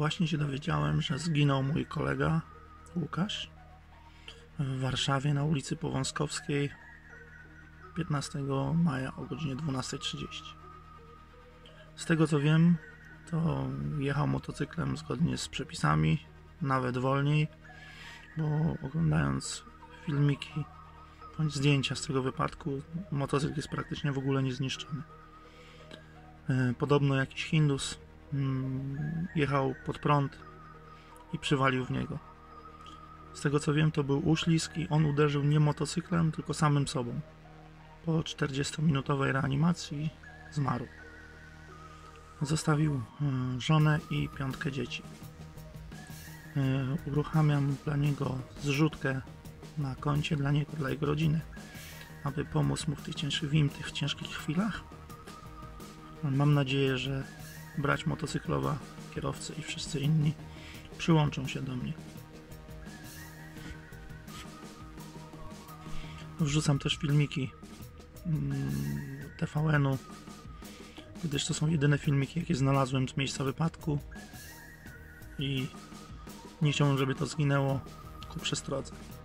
Właśnie się dowiedziałem, że zginął mój kolega Łukasz w Warszawie na ulicy Powązkowskiej 15 maja o godzinie 12:30. Z tego co wiem, to jechał motocyklem zgodnie z przepisami, nawet wolniej, bo oglądając filmiki bądź zdjęcia z tego wypadku, motocykl jest praktycznie w ogóle niezniszczony. Podobno jakiś Hindus jechał pod prąd i przywalił w niego. Z tego co wiem, to był uślizg i on uderzył nie motocyklem, tylko samym sobą. Po 40-minutowej reanimacji zmarł. Zostawił żonę i 5 dzieci. Uruchamiam dla niego zrzutkę na koncie, dla niego, dla jego rodziny, aby pomóc mu w tych ciężkich chwilach. Mam nadzieję, że brać motocyklowa, kierowcy i wszyscy inni przyłączą się do mnie. Wrzucam też filmiki TVN-u, gdyż to są jedyne filmiki, jakie znalazłem z miejsca wypadku i nie chciałbym, żeby to zginęło ku przestrodze.